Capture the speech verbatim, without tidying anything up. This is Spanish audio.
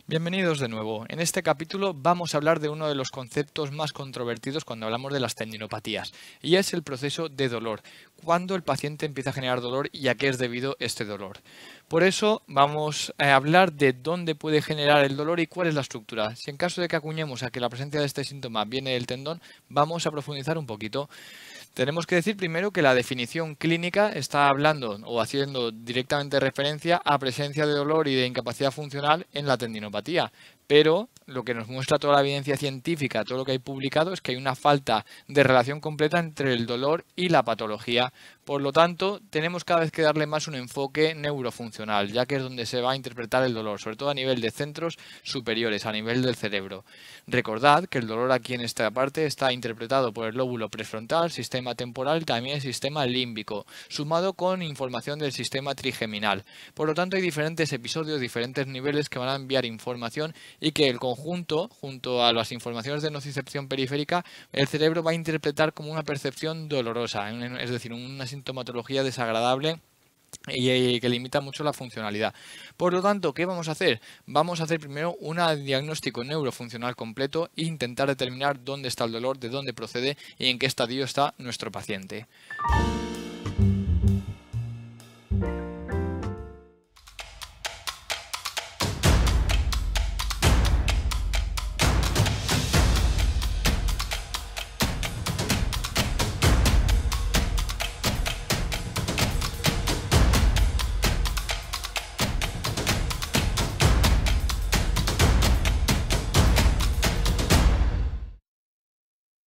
Bienvenidos de nuevo. En este capítulo vamos a hablar de uno de los conceptos más controvertidos cuando hablamos de las tendinopatías, y es el proceso de dolor, cuando el paciente empieza a generar dolor y a qué es debido este dolor. Por eso vamos a hablar de dónde puede generar el dolor y cuál es la estructura. Si en caso de que acuñemos a que la presencia de este síntoma viene del tendón, vamos a profundizar un poquito. Tenemos que decir primero que la definición clínica está hablando o haciendo directamente referencia a presencia de dolor y de incapacidad funcional en la tendinopatía, pero lo que nos muestra toda la evidencia científica, todo lo que hay publicado, es que hay una falta de relación completa entre el dolor y la patología. Por lo tanto, tenemos cada vez que darle más un enfoque neurofuncional, ya que es donde se va a interpretar el dolor, sobre todo a nivel de centros superiores, a nivel del cerebro. Recordad que el dolor aquí en esta parte está interpretado por el lóbulo prefrontal, sistema temporal y también el sistema límbico, sumado con información del sistema trigeminal. Por lo tanto, hay diferentes episodios, diferentes niveles que van a enviar información y que el conjunto, junto a las informaciones de nocicepción periférica, el cerebro va a interpretar como una percepción dolorosa, es decir, una sintomatología desagradable y que limita mucho la funcionalidad. Por lo tanto, ¿qué vamos a hacer? Vamos a hacer primero un diagnóstico neurofuncional completo e intentar determinar dónde está el dolor, de dónde procede y en qué estadio está nuestro paciente.